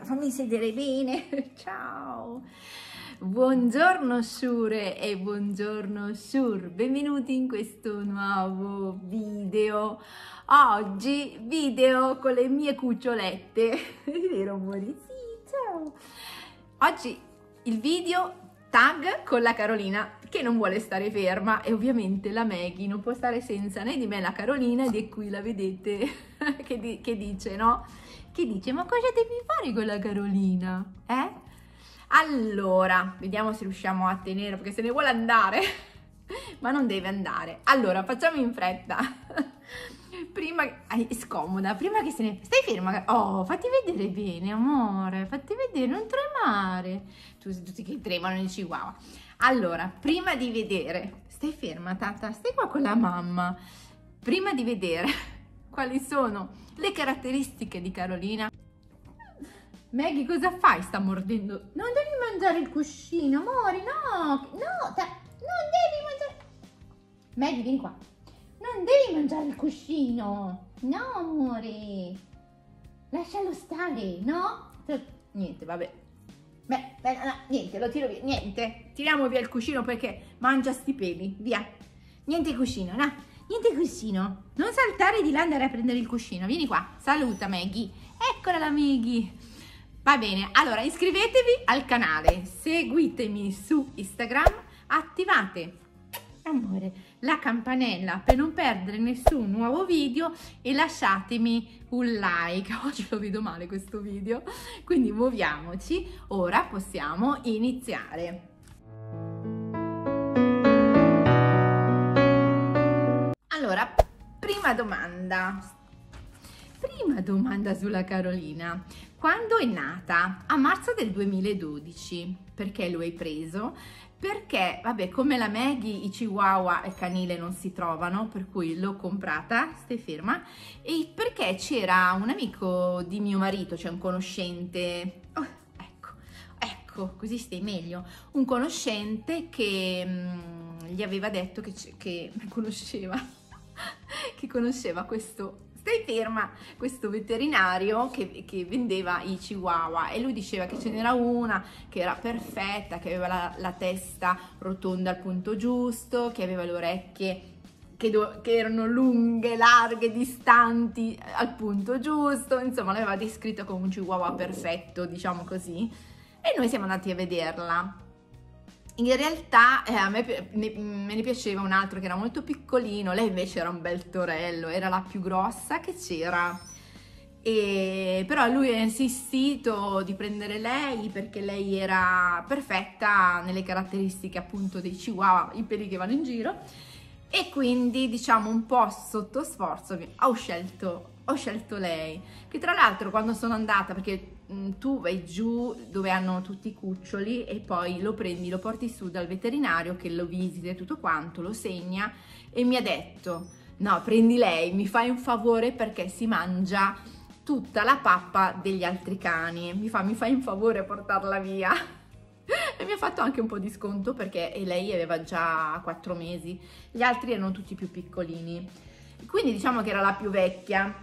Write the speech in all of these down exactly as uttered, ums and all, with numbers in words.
fammi sedere bene. Ciao. Buongiorno Shure e buongiorno Shur, benvenuti in questo nuovo video. Oggi video con le mie cucciolette. È vero amore? Sì, ciao. Oggi il video tag con la Carolina che non vuole stare ferma e ovviamente la Maggie non può stare senza né di me la Carolina, ed è qui la vedete che, di, che dice, no? Che dice, ma cosa devi fare con la Carolina? Eh? Allora, vediamo se riusciamo a tenere, perché se ne vuole andare, ma non deve andare. Allora, facciamo in fretta. Prima, è scomoda, prima che se ne... Stai ferma? Oh, fatti vedere bene, amore, fatti vedere, non tremare. Tu, tutti che tremano in Chihuahua. Allora, prima di vedere... Stai ferma, tata, stai qua con la mamma. Prima di vedere quali sono le caratteristiche di Carolina... Maggie, cosa fai? Sta mordendo. Non devi mangiare il cuscino, amore, no, no, ta... non devi mangiare. Maggie, vieni qua. Non devi mangiare il cuscino. No, amore. Lascialo stare, no? Niente, vabbè. Beh, beh no, niente, lo tiro via. Niente, tiriamo via il cuscino perché mangia sti peli. Via. Niente cuscino, no? Niente cuscino. Non saltare di là, andare a prendere il cuscino. Vieni qua. Saluta Maggie. Eccola la Maggie. Va bene, allora iscrivetevi al canale, seguitemi su Instagram, attivate, amore, la campanella per non perdere nessun nuovo video e lasciatemi un like. Oggi lo vedo male questo video, quindi muoviamoci, ora possiamo iniziare. Allora, prima domanda. Prima domanda sulla Carolina. Quando è nata? A marzo del duemiladodici. Perché lo hai preso? Perché, vabbè, come la Maggie, i Chihuahua e canile non si trovano, per cui l'ho comprata, stai ferma, e perché c'era un amico di mio marito, cioè un conoscente, oh, ecco, ecco, così stai meglio, un conoscente che mh, gli aveva detto che, che conosceva, che conosceva questo... Stai ferma, questo veterinario che, che vendeva i Chihuahua, e lui diceva che ce n'era una che era perfetta, che aveva la, la testa rotonda al punto giusto, che aveva le orecchie che, do, che erano lunghe, larghe, distanti al punto giusto, insomma l'aveva descritto come un Chihuahua perfetto, diciamo così, e noi siamo andati a vederla. In realtà eh, a me ne, me ne piaceva un altro che era molto piccolino, lei invece era un bel torello, era la più grossa che c'era, e però lui ha insistito di prendere lei perché lei era perfetta nelle caratteristiche appunto dei Chihuahua, i peli che vanno in giro, e quindi diciamo un po' sotto sforzo ho scelto, ho scelto lei, che tra l'altro quando sono andata, perché tu vai giù dove hanno tutti i cuccioli e poi lo prendi, lo porti su dal veterinario che lo visita e tutto quanto, lo segna, e mi ha detto no, prendi lei, mi fai un favore perché si mangia tutta la pappa degli altri cani, mi fa, mi fai un favore a portarla via. E mi ha fatto anche un po' di sconto perché lei aveva già quattro mesi, gli altri erano tutti più piccolini, quindi diciamo che era la più vecchia.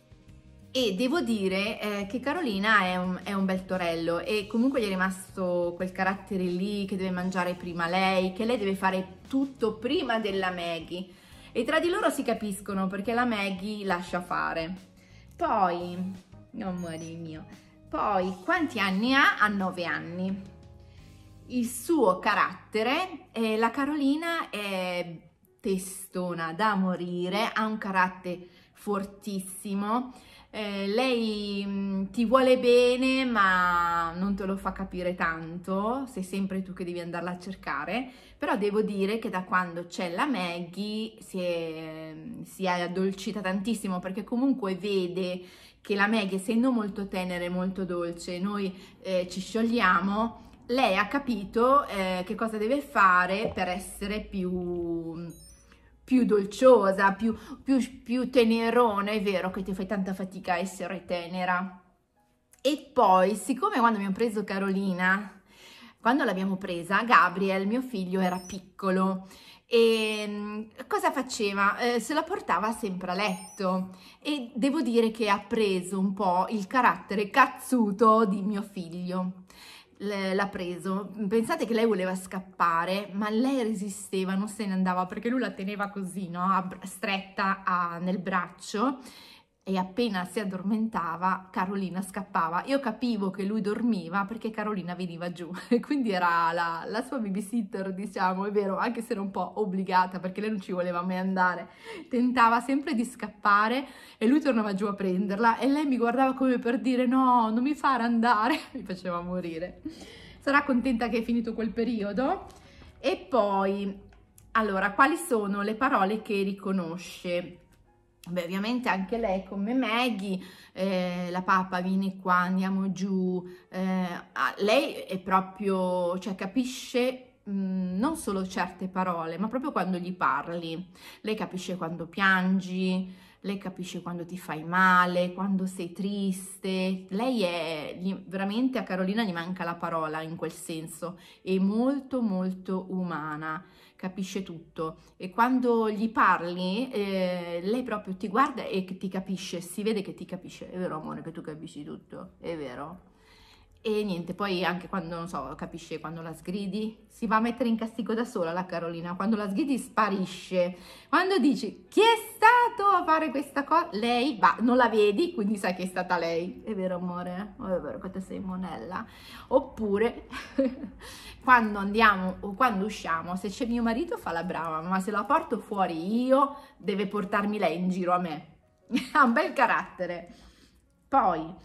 E devo dire eh, che Carolina è un, è un bel torello, e comunque gli è rimasto quel carattere lì che deve mangiare prima lei, che lei deve fare tutto prima della Maggie, e tra di loro si capiscono perché la Maggie lascia fare. Poi, oh amore mio, poi quanti anni ha? Ha nove anni. Il suo carattere, eh, la Carolina è testona da morire, ha un carattere fortissimo. Eh, lei mh, ti vuole bene ma non te lo fa capire tanto, sei sempre tu che devi andarla a cercare, però devo dire che da quando c'è la Maggie si è, si è addolcita tantissimo, perché comunque vede che la Maggie, essendo molto tenera e molto dolce, noi eh, ci sciogliamo, lei ha capito eh, che cosa deve fare per essere più... più dolciosa, più, più, più tenerona. È vero che ti fai tanta fatica a essere tenera. E poi, siccome quando abbiamo preso Carolina, quando l'abbiamo presa, Gabriel, mio figlio, era piccolo, E cosa faceva? Eh, se la portava sempre a letto e devo dire che ha preso un po' il carattere cazzuto di mio figlio. L'ha preso, pensate che lei voleva scappare, ma lei resisteva, non se ne andava perché lui la teneva così, no? Stretta a, nel braccio, e appena si addormentava Carolina scappava. Io capivo che lui dormiva perché Carolina veniva giù e quindi era la, la sua babysitter, diciamo, è vero, anche se era un po' obbligata perché lei non ci voleva mai andare, tentava sempre di scappare e lui tornava giù a prenderla e lei mi guardava come per dire no, non mi fare andare, mi faceva morire. Sarà contenta che è finito quel periodo. E poi, allora, quali sono le parole che riconosce? Beh, ovviamente anche lei come Maggie, eh, la papà vieni qua, andiamo giù, eh, ah, lei è proprio, cioè capisce mh, non solo certe parole, ma proprio quando gli parli. Lei capisce quando piangi, lei capisce quando ti fai male, quando sei triste. Lei è, gli, veramente a Carolina gli manca la parola in quel senso, è molto molto umana. Capisce tutto e quando gli parli eh, lei proprio ti guarda e ti capisce, si vede che ti capisce, è vero amore che tu capisci tutto, è vero? E niente, poi anche quando, non so, capisce quando la sgridi, si va a mettere in castigo da sola la Carolina, quando la sgridi sparisce, quando dici chi è stato a fare questa cosa, lei va, non la vedi, quindi sai che è stata lei, è vero amore? Oh, è vero che te sei monella, oppure quando andiamo o quando usciamo, se c'è mio marito fa la brava, ma se la porto fuori io deve portarmi lei in giro a me, ha un bel carattere. Poi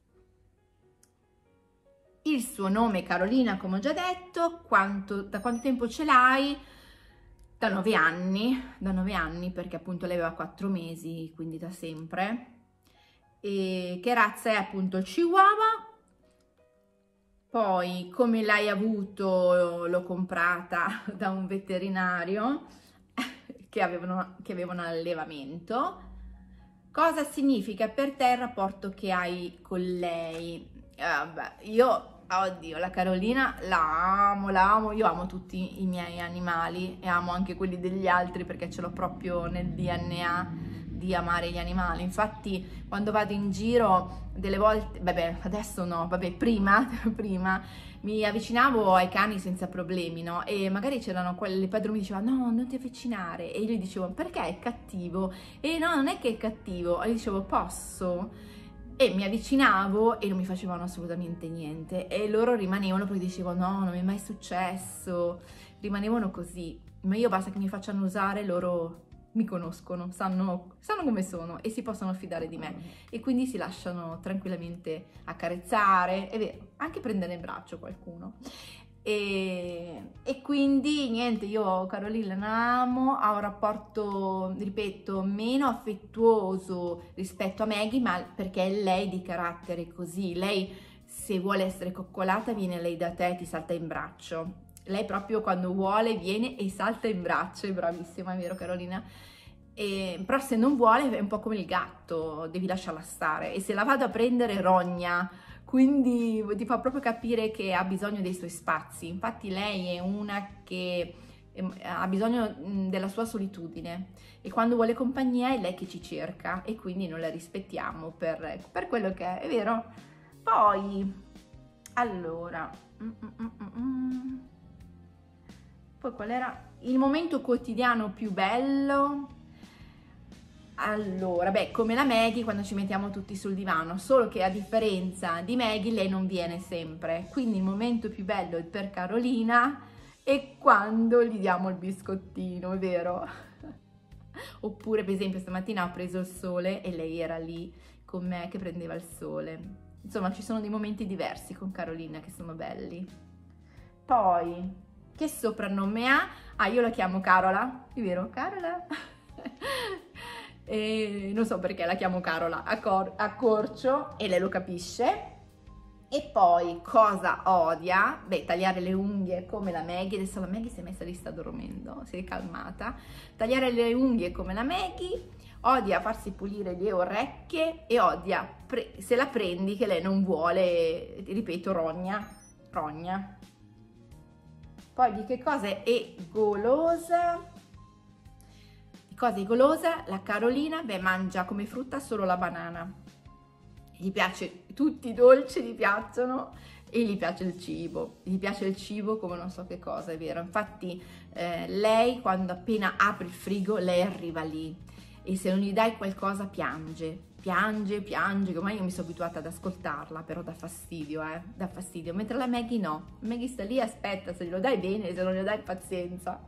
il suo nome Carolina, come ho già detto, quanto, da quanto tempo ce l'hai? Da nove anni, da nove anni perché appunto lei aveva quattro mesi, quindi da sempre. E che razza è appunto il Chihuahua? Poi come l'hai avuto? L'ho comprata da un veterinario che aveva, che aveva un allevamento. Cosa significa per te il rapporto che hai con lei? Eh, beh, io... Oddio, la Carolina la amo, la amo, io amo tutti i miei animali e amo anche quelli degli altri perché ce l'ho proprio nel D N A di amare gli animali. Infatti quando vado in giro delle volte, vabbè adesso no, vabbè prima, prima mi avvicinavo ai cani senza problemi, no? E magari c'erano quelle padrone mi diceva no, non ti avvicinare e io gli dicevo perché è cattivo? E no, non è che è cattivo, e io dicevo posso? E mi avvicinavo e non mi facevano assolutamente niente e loro rimanevano perché dicevo no, non mi è mai successo, rimanevano così, ma io basta che mi facciano usare, loro mi conoscono, sanno, sanno come sono e si possono fidare di me e quindi si lasciano tranquillamente accarezzare, è vero, anche prendere in braccio qualcuno. E, e quindi niente, io Carolina la amo, ha un rapporto, ripeto, meno affettuoso rispetto a Maggie, ma perché è lei di carattere così, lei se vuole essere coccolata viene lei da te e ti salta in braccio, lei proprio quando vuole viene e salta in braccio, è bravissima, è vero Carolina? E, però se non vuole è un po' come il gatto, devi lasciarla stare e se la vado a prendere rogna, quindi ti fa proprio capire che ha bisogno dei suoi spazi. Infatti lei è una che ha bisogno della sua solitudine e quando vuole compagnia è lei che ci cerca e quindi noi la rispettiamo per, per quello che è, è vero? Poi, allora, mm, mm, mm, mm. poi qual era il momento quotidiano più bello? Allora, beh, come la Maggie quando ci mettiamo tutti sul divano, solo che a differenza di Maggie lei non viene sempre, quindi il momento più bello per Carolina è quando gli diamo il biscottino, è vero? Oppure per esempio stamattina ho preso il sole e lei era lì con me che prendeva il sole. Insomma, ci sono dei momenti diversi con Carolina che sono belli. Poi, che soprannome ha? Ah, io la chiamo Carola, è vero? Carola? E non so perché la chiamo Carola a, cor a corcio e lei lo capisce. E poi cosa odia? Beh, tagliare le unghie come la Maggie. Adesso la Maggie si è messa lì, sta dormendo, si è calmata. Tagliare le unghie come la Maggie, odia farsi pulire le orecchie e odia se la prendi che lei non vuole, ripeto, rogna, rogna. Poi di che cosa è golosa? Di cosa è golosa? La Carolina, beh, mangia come frutta solo la banana. Gli piace, tutti i dolci gli piacciono e gli piace il cibo. Gli piace il cibo come non so che cosa, è vero. Infatti eh, lei quando appena apre il frigo, lei arriva lì e se non gli dai qualcosa piange. Piange, piange, ormai io mi sono abituata ad ascoltarla, però dà fastidio, eh, dà fastidio, mentre la Maggie no, Maggie sta lì, aspetta, se glielo dai bene, se non glielo dai pazienza.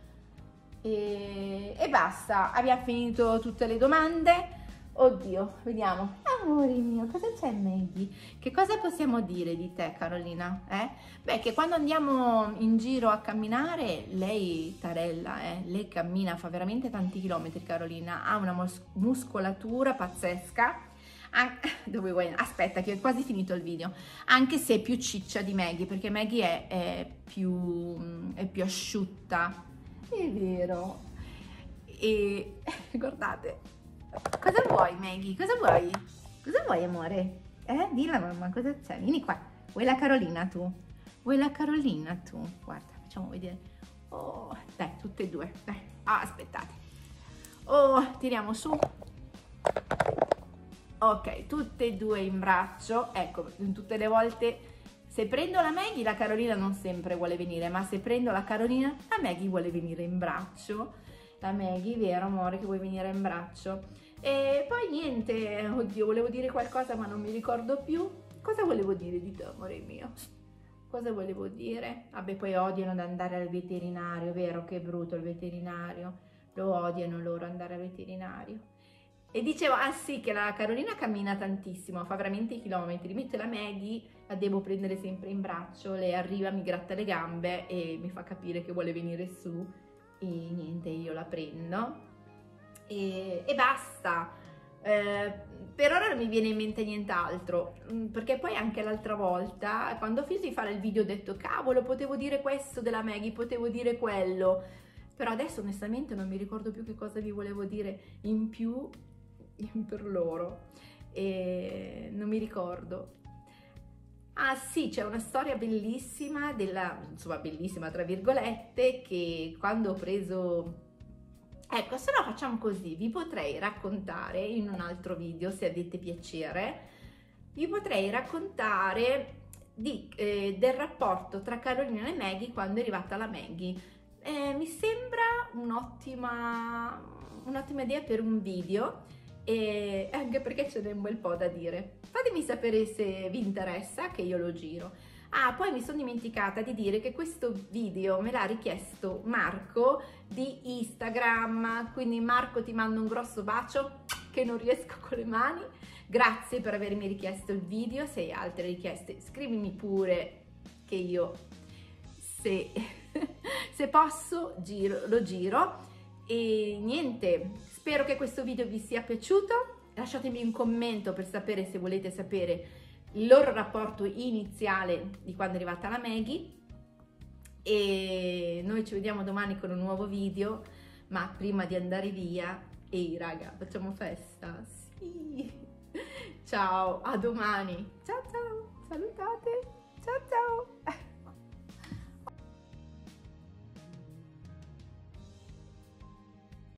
E, e basta, abbiamo finito tutte le domande. Oddio, vediamo. Amore mio, cosa c'è Maggie? Che cosa possiamo dire di te, Carolina? Eh? Beh, che quando andiamo in giro a camminare, lei tarella, eh? Lei cammina, fa veramente tanti chilometri, Carolina. Ha una mus muscolatura pazzesca. An Dove vuoi? Aspetta, che ho quasi finito il video. Anche se è più ciccia di Maggie, perché Maggie è, è, più, è più asciutta. È vero. E guardate. Cosa vuoi, Maggie? Cosa vuoi? Cosa vuoi, amore? Eh, di la mamma, cosa c'è? Vieni qua. Vuoi la Carolina tu? Vuoi la Carolina tu? Guarda, facciamo vedere. Oh, dai, tutte e due. Dai, ah, aspettate. Oh, tiriamo su. Ok, tutte e due in braccio. Ecco, tutte le volte, se prendo la Maggie, la Carolina non sempre vuole venire, ma se prendo la Carolina, la Maggie vuole venire in braccio. La Maggie, vero amore, che vuoi venire in braccio? E poi niente, oddio, volevo dire qualcosa ma non mi ricordo più. Cosa volevo dire di te, amore mio? Cosa volevo dire? Vabbè, poi odiano ad andare al veterinario, vero? Che brutto il veterinario. Lo odiano loro andare al veterinario. E dicevo, ah sì, che la Carolina cammina tantissimo, fa veramente i chilometri, mentre la Maggie la devo prendere sempre in braccio, lei arriva, mi gratta le gambe e mi fa capire che vuole venire su. E niente, io la prendo e, e basta. Eh, per ora non mi viene in mente nient'altro, perché poi anche l'altra volta quando ho finito di fare il video ho detto cavolo, potevo dire questo della Maggie, potevo dire quello, però adesso onestamente non mi ricordo più che cosa vi volevo dire in più per loro e non mi ricordo. Ah sì, c'è una storia bellissima, della, insomma bellissima tra virgolette, che quando ho preso... Ecco, se no facciamo così, vi potrei raccontare in un altro video, se avete piacere, vi potrei raccontare di, eh, del rapporto tra Carolina e Maggie quando è arrivata la Maggie. Eh, mi sembra un'ottima un'ottima idea per un video, e anche perché ce n'è un bel po' da dire. Fatemi sapere se vi interessa, che io lo giro. Ah, poi mi sono dimenticata di dire che questo video me l'ha richiesto Marco di Instagram, quindi Marco ti mando un grosso bacio che non riesco con le mani. Grazie per avermi richiesto il video, se hai altre richieste scrivimi pure che io, se, se posso, giro, lo giro. E niente, spero che questo video vi sia piaciuto. Lasciatemi un commento per sapere se volete sapere il loro rapporto iniziale di quando è arrivata la Maggie, e noi ci vediamo domani con un nuovo video, ma prima di andare via, ehi raga, facciamo festa, sì, ciao, a domani, ciao ciao, salutate, ciao ciao.